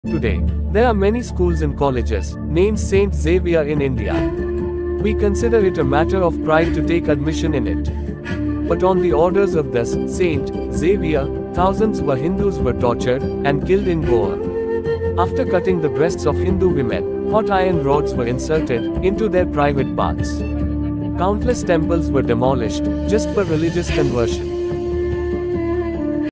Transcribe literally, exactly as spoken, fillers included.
Today, there are many schools and colleges named Saint Xavier in India. We consider it a matter of pride to take admission in it. But on the orders of this Saint Xavier, thousands were Hindus were tortured and killed in Goa. After cutting the breasts of Hindu women, hot iron rods were inserted into their private parts. Countless temples were demolished just for religious conversion.